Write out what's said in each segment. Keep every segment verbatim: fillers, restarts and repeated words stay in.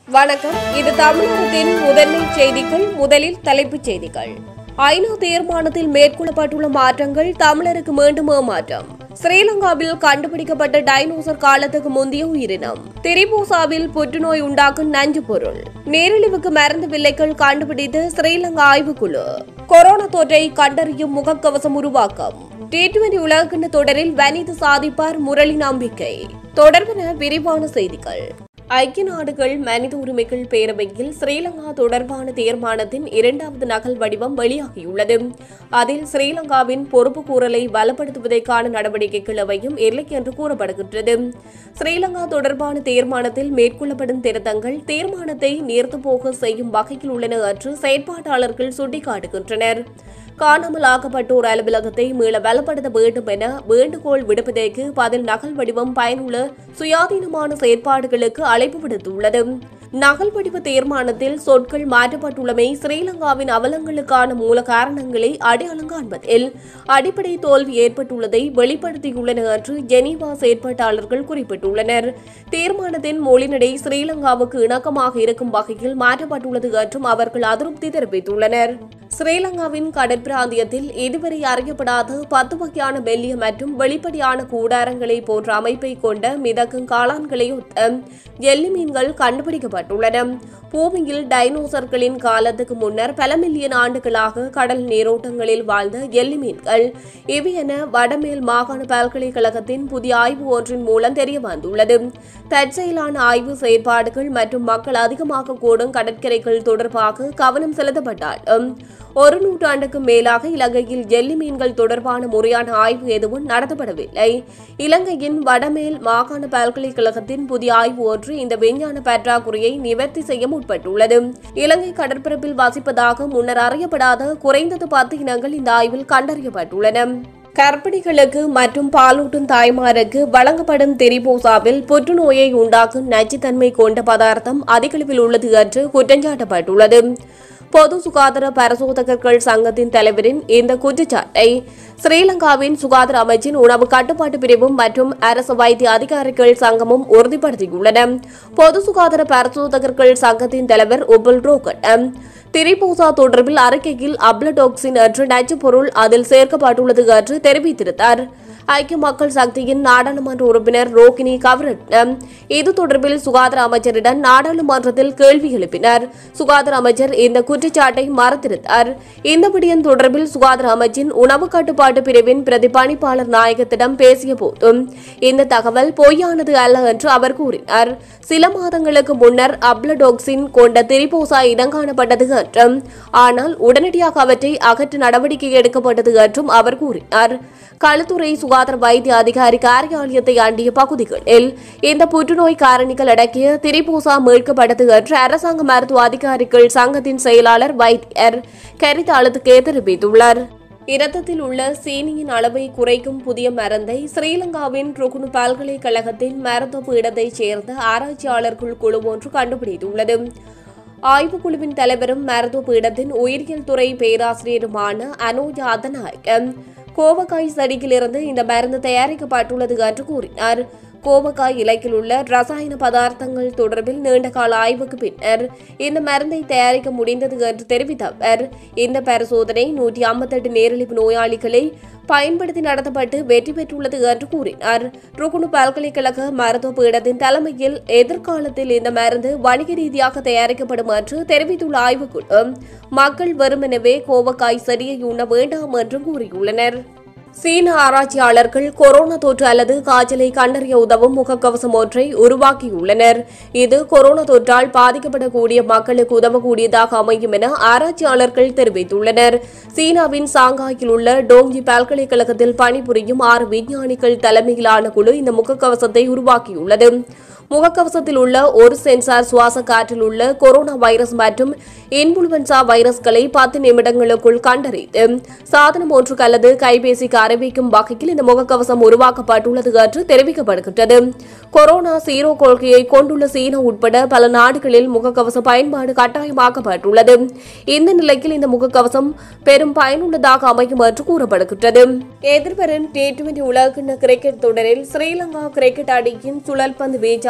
வணக்கம். இது தமிழகத்தின் முதன்மை செய்திகள். முதலில் தலைப்புச் செய்திகள். ஐநா தீர்மானத்தில் மேற்கொள்ளப்பட்டுள்ள மாற்றங்கள் தமிழருக்கு மீண்டும் ஏமாற்றம். ஸ்ரீலங்காவில் கண்டுபிடிக்கப்பட்ட டைனோசர் காலத்துக்கு முந்தைய உயிரினம். திரிபூசாவில் புற்றுநோய் உண்டாக்கும் நஞ்சு பொருள். நீரிழிவுக்கு மருந்து வில்லைகள் கண்டுபிடித்து ஸ்ரீலங்கா ஆய்வுக்குழு. கொரோனா தொற்றை கண்டறியும் முகக்கவசம் உருவாக்கம். டி டுவெண்டி உலகக்கிண்ண தொடரில் வனிது சாதிப்பார் முரளி நம்பிக்கை. தொடர்பான விரிவான செய்திகள். ஐக்கிய நாடுகள் மனித உரிமைகள் பேரவையில் ஸ்ரீலங்கா தொடர்பான தீர்மானத்தின் இரண்டாவது நகல் வடிவம் வெளியாகியுள்ளது. அதில் ஸ்ரீலங்காவின் பொறுப்புக்கூறலை பலப்படுத்துவதற்கான நடவடிக்கைகள் அவையும் இல்லை என்று கூறப்படுகின்றது. ஸ்ரீலங்கா தொடர்பான தீர்மானத்தில் மேற்கொள்ளப்படும் திருத்தங்கள் தீர்மானத்தை நீர்த்துப்போக செய்யும் வகையில் உள்ளன என்று செயற்பாட்டாளர்கள் சுட்டிக்காட்டுகின்றனர். காணாமல் ஆக்கப்பட்டோர் அலுவலகத்தை மீள பலப்படுத்த வேண்டும் என வேண்டுகோள் விடுப்பதற்கு பதில் நகல் வடிவம் பயனுள்ள சுயாதீனமான செயற்பாடுகளுக்கு அழைப்பு விடுத்துள்ளது. நகல் வடிவ தீர்மானத்தில் சொற்கள் மாற்றப்பட்டுள்ளமை ஸ்ரீலங்காவின் அவலங்களுக்கான மூல காரணங்களை அடையாளம் காண்பதில் அடிப்படை தோல்வி ஏற்பட்டுள்ளதை வெளிப்படுத்தியுள்ளன என்று ஜெனீவா செயற்பாட்டாளர்கள் குறிப்பிட்டுள்ளனர். தீர்மானத்தின் மொழிநடை ஸ்ரீலங்காவுக்கு இணக்கமாக இருக்கும் வகையில் மாற்றப்பட்டுள்ளது என்றும் அவர்கள் அதிருப்தி தெரிவித்துள்ளனர். ஸ்ரீலங்காவின் கடற்பிராந்தியத்தில் இதுவரை அறியப்படாத பத்து வகையான மெல்லிய மற்றும் வெளிப்படையான கூடாரங்களை போன்ற அமைப்பை கொண்ட மிதக்கும் காளான்களை ஒத்த ஜெல்லி மீன்கள் கண்டுபிடிக்கப்பட்டுள்ளன. பூமியில் டைனோசர்களின் காலத்துக்கு முன்னர் பல மில்லியன் ஆண்டுகளாக கடல் நீரோட்டங்களில் வாழ்ந்த ஜெல்லி மீன்கள் இவை என வடமேல் மாகாண பல்கலைக்கழகத்தின் புதிய ஆய்வு ஒன்றின் மூலம் தெரிய வந்துள்ளது. தற்செயலான ஆய்வு செயற்பாடுகள் மற்றும் மக்கள் அதிகமாக கூடும் கடற்கரைகள் தொடர்பாக கவனம் செலுத்தப்பட்டாலும் ஒரு நூற்றாண்டுக்கும் மேலாக இலங்கையில் ஜெல்லி மீன்கள் தொடர்பான முறையான ஆய்வு எதுவும் நடத்தப்படவில்லை. இலங்கையின் வடமேல் மாகாண பல்கலைக்கழகத்தின் புதிய ஆய்வு ஒன்று இந்த விஞ்ஞான பற்றாக்குறையை நிவர்த்தி செய்ய முற்பட்டுள்ளது. இலங்கை கடற்பரப்பில் வசிப்பதாக முன்னர் அறியப்படாத குறைந்தது பத்து இனங்கள் இந்த ஆய்வில் கண்டறியப்பட்டுள்ளன. கர்ப்பிணிகளுக்கு மற்றும் பாலூட்டும் தாய்மாருக்கு வழங்கப்படும் திரிபூசாவில் புற்றுநோயை உண்டாக்கும் நச்சுத்தன்மை கொண்ட பதார்த்தம் அதிகளவில் உள்ளது என்று குற்றஞ்சாட்டப்பட்டுள்ளது. பொது சுகாதார பரிசோதகர்கள் சங்கத்தின் தலைவரின் இந்த குற்றச்சாட்டை ஸ்ரீலங்காவின் சுகாதார அமைச்சின் உணவு கட்டுப்பாட்டு பிரிவும் மற்றும் அரசு வைத்திய அதிகாரிகள் சங்கமும் உறுதிப்படுத்தியுள்ளன. பொது சுகாதார பரிசோதகர்கள் சங்கத்தின் தலைவர் உபுல் ரோகட் திரிபூசா தொடர்பில் அறிக்கையில் அப்ளடோக்சின் என்ற நச்சு பொருள் அதில் சேர்க்கப்பட்டுள்ளது என்று தெரிவித்திருந்தார். ஐக்கிய மக்கள் சக்தியின் நாடாளுமன்ற உறுப்பினர் ரோகிணி கவரட்னம் இது தொடர்பில் சுகாதார அமைச்சரிடம் நாடாளுமன்றத்தில் கேள்வி எழுப்பினார். சுகாதார அமைச்சர் இந்த குற்றச்சாட்டை மறுத்திருந்தார். இந்த விடயம் தொடர்பில் சுகாதார அமைச்சின் உணவு கட்டுப்பாட்டு பிரிவின் பிரதிபலிப்பாளர் நாயகத்திடம் பேசிய போதும் இந்த தகவல் பொய்யானது அல்ல என்று அவர் கூறினார். சில மாதங்களுக்கு முன்னர் அப்ளடோக்சின் கொண்ட திரிபூசா இடங்காணப்பட்டது என்றும் ஆனால் உடனடியாக அவற்றை அகற்ற நடவடிக்கை எடுக்கப்பட்டது என்றும் அவர் கூறினார். களுத்துறை சுகாதார வைத்திய அதிகாரி காரியாலயத்தை அண்டிய பகுதிகளில் இந்த புற்றுநோய் காரணிகள் அடக்கிய திரிபூசா மீட்கப்பட்டது என்று அரசாங்க மருத்துவ அதிகாரிகள் சங்கத்தின் செயலாளர் வைத்தியர் கரிதாளத்துக்கே தெரிவித்துள்ளார். இரத்தத்தில் உள்ள சீனியின் அளவை குறைக்கும் புதிய மருந்தை ஸ்ரீலங்காவின் ருகுணு பல்கலைக்கழகத்தின் மருத்துவ பீடத்தைச் சேர்ந்த ஆராய்ச்சியாளர்கள் குழு ஒன்று கண்டுபிடித்துள்ளது. ஆய்வுக்குழுவின் தலைவரும் மருத்துவ பீடத்தின் உயிரியல் துறை பேராசிரியருமான அனோஜா அதநாயகம் கோவக்காய் செடியிலிருந்து இந்த மருந்து தயாரிக்கப்பட்டுள்ளது என்று கூறினார். கோவக்காய் இலையில் உள்ள ரசாயன பதார்த்தங்கள் தொடர்பில் நீண்டகால ஆய்வுக்கு பின்னர் இந்த மருந்தை தயாரிக்க முடிந்தது என்று தெரிவித்த அவர் இந்த பரிசோதனை நூற்றி ஐம்பத்தி எட்டு நேரழிவு நோயாளிகளை பயன்படுத்தி நடத்தப்பட்டு வெற்றி பெற்றுள்ளது என்று கூறினார். ருகுணு பல்கலைக்கழக மருத்துவ பீடத்தின் தலைமையில் எதிர்காலத்தில் இந்த மருந்து வணிக ரீதியாக தயாரிக்கப்படும் என்று தெரிவித்துள்ள ஆய்வுக்குழு மக்கள் வெறுமெனவே கோவக்காய் செடியை உண்ண வேண்டாம் என்றும் கூறியுள்ளனர். சீன ஆராய்ச்சியாளர்கள் கொரோனா தொற்று அல்லது காய்ச்சலை கண்டறிய உதவும் முகக்கவசம் ஒன்றை உருவாக்கியுள்ளனர். இது கொரோனா தொற்றால் பாதிக்கப்படக்கூடிய மக்களுக்கு உதவக்கூடியதாக அமையும் என ஆராய்ச்சியாளர்கள் தெரிவித்துள்ளனர். சீனாவின் சாங்காயில் உள்ள டோங்ஜி பல்கலைக்கழகத்தில் பணிபுரியும் ஆறு விஞ்ஞானிகள் தலைமையிலான குழு இந்த முகக்கவசத்தை உருவாக்கியுள்ளது. முகக்கவசத்தில் உள்ள ஒரு சென்சார் சுவாச காற்றில் உள்ள கொரோனா வைரஸ் மற்றும் இன்ஃபுளுவன்சா வைரஸ்களை பத்து நிமிடங்களுக்குள் கண்டறிந்து சாதனம் ஒன்றுக்கு அல்லது கைபேசிக்கு அறிவிக்கும் வகையில் இந்த முகக்கவசம் உருவாக்கப்பட்டுள்ளது என்று தெரிவிக்கப்படுகின்றது. கொரோனா சீரோ கொள்கையை கொண்டுள்ள சீனா உட்பட பல நாடுகளில் முகக்கவச பயன்பாடு கட்டாயமாக்கப்பட்டுள்ளது. இந்த நிலையில் இந்த முகக்கவசம் பெரும் பயனுள்ளதாக அமையும் என்று கூறப்படுகின்றது. எதிர்வரும் டி டுவெண்டி உலகக்கிண்ண கிரிக்கெட் தொடரில் ஸ்ரீலங்கா கிரிக்கெட் அணியின் சுழல்பந்து வீச்சாளர்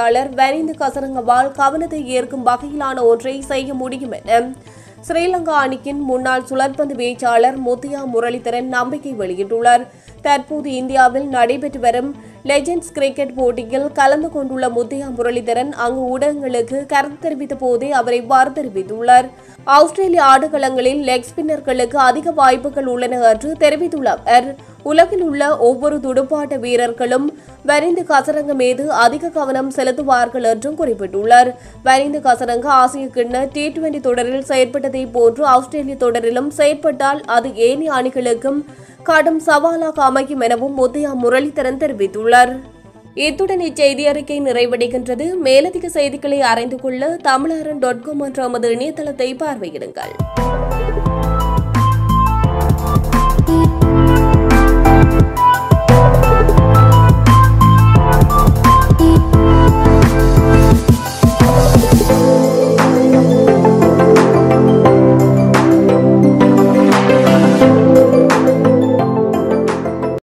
வீச்சாளர் வரிந்து கசரங்கவால் கவனத்தை ஈர்க்கும் வகையிலான ஒன்றை செய்ய முடியும் என ஸ்ரீலங்கா அணியின் முன்னாள் சுழற்பந்து வீச்சாளர் முத்தியா முரளிதரன் நம்பிக்கை வெளியிட்டுள்ளார். தற்போது இந்தியாவில் நடைபெற்று வரும் லெஜெண்ட்ஸ் கிரிக்கெட் போட்டியில் கலந்து கொண்டுள்ள முத்தியா முரளிதரன் அங்கு ஊடகங்களுக்கு கருத்து தெரிவித்த போதே அவர் இவ்வாறு தெரிவித்துள்ளார். ஆஸ்திரேலிய ஆடுகளங்களில் லெக் ஸ்பின்னர்களுக்கு அதிக வாய்ப்புகள் உள்ளன என்று தெரிவித்துள்ள அவர், உலகில் உள்ள ஒவ்வொரு துடுப்பாட்ட வீரர்களும் வரிந்து கசரங்க மீது அதிக கவனம் செலுத்துவார்கள் என்றும் குறிப்பிட்டுள்ளார். வரிந்து கசரங்க ஆசிய கிண்ண டி டுவெண்டி தொடரில் செயற்பட்டதை போன்று ஆஸ்திரேலிய தொடரிலும் செயற்பட்டால் அது ஏனைய அணிகளுக்கும் கடும் சவாலாக அமையும் எனவும் முத்தையா முரளிதரன் தெரிவித்துள்ளார். இத்துடன் இச்செய்தி அறிக்கை நிறைவடைகின்றது. மேலதிக செய்திகளை அறிந்து கொள்ள தமிழரன் டாட் காம் என்ற நமது இணையதளத்தை பார்வையிடுங்கள்.